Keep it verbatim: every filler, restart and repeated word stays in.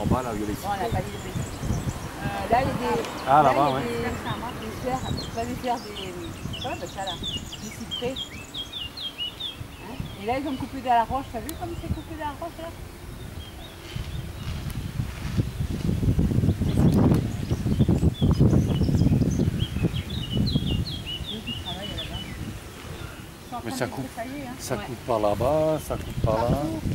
en bas, là où il y a les Bon, on n'a cyprès. pas dit de bêtises. Euh, là, il y a des. Ah, là, là-bas, il y a ouais. des, des serres, pas des serres, des. Comment on appelle ça là? Des cyprès. Hein, et là, ils ont coupé de la roche. T'as vu comme c'est coupé de la roche là? Mais ça coupe, hein. ça Ouais. coupe par là-bas, ça coupe par là. Partout.